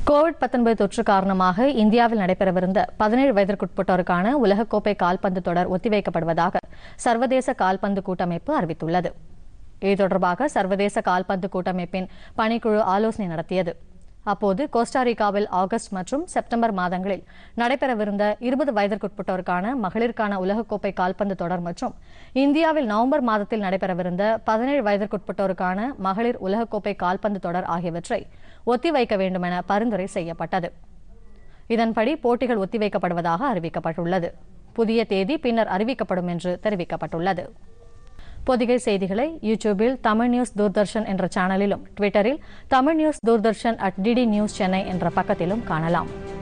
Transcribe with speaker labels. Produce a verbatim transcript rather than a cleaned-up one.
Speaker 1: Covid பத்தொன்பது தொற்று காரணமாக இந்தியாவில் நடைபெறவிருந்த பதினேழு வயதிற்குட்பட்டோருக்கான உலகக்கோப்பை கால்பந்து தொடர் ஒத்திவைக்கப்படுவதாக சர்வதேச கால்பந்து கூட்டமைப்பு அறிவித்துள்ளது. இது தொடர்பாக சர்வதேச கால்பந்து கூட்டமைப்பின் பணிக்குழு ஆலோசனை நடத்தியது. அப்போது கோஸ்டாரிக்காவில் ஆகஸ்ட் மற்றும் செப்டம்பர் மாதங்களில் நடைபெறவிருந்த இருபது வயதிற்குட்பட்டோருக்கான மகளிருக்கான உலகக்கோப்பை கால்பந்து தொடர் மற்றும் இந்தியாவில் நவம்பர் மாதத்தில் நடைபெறவிருந்த பதினேழு வயதிற்குட்பட்டோருக்கான மகளிர் உலகக்கோப்பை கால்பந்து தொடர் ஆகியவற்றை ஒத்திவைக்க வேண்டுமென பரிந்துரை செய்யப்பட்டது. இதன்படி போட்டிகள் ஒத்திவைக்கப்படுவதாக அறிவிக்கப்பட்டுள்ளது. புதிய தேதி பின்னர் அறிவிக்கப்படும் என்று தெரிவிக்கப்பட்டுள்ளது. பொதிகை செய்திகளை யூடியூபில் தமிழ் நியூஸ் தூர்தர்ஷன் என்ற சேனலிலும், ட்விட்டரில் Tamil news Doordarshan at DD news Chennai என்ற பக்கத்திலும் காணலாம்.